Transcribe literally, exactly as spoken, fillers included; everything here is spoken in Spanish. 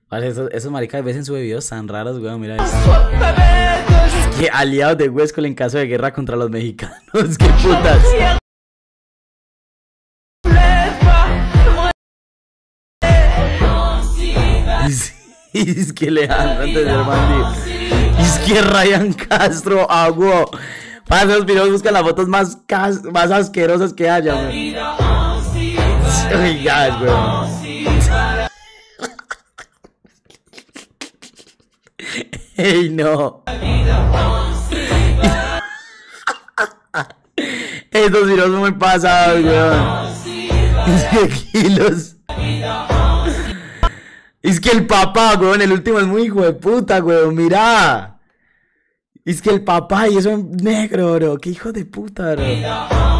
Vale, esos, esos maricas ves en sus videos tan raros, weón, mira eso. Que aliados de Huesco en caso de guerra contra los mexicanos, qué putas. Es, es que Alejandro antes de hermano. Es que Ryan Castro, agua. Para esos videos buscan las fotos más, cas más asquerosas que haya, weón. Oiga, weón. Ey, no. Estos videos son muy pasados, weón. Kilos. Es que el papá, weón, el último es muy hijo de puta, weón, mira. Es que el papá y eso es negro, bro. Qué hijo de puta, bro.